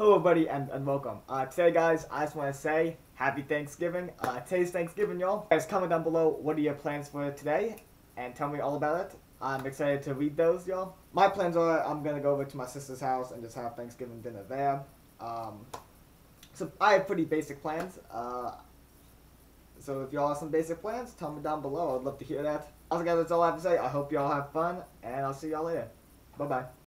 Hello, everybody, and welcome. Today, guys, I just want to say Happy Thanksgiving. Today's Thanksgiving, y'all. Guys, comment down below what are your plans for today, and tell me all about it. I'm excited to read those, y'all. My plans are I'm gonna go over to my sister's house and just have Thanksgiving dinner there. So I have pretty basic plans. So if y'all have some basic plans, tell me down below. I'd love to hear that. Also, guys, that's all I have to say. I hope y'all have fun, and I'll see y'all later. Bye bye.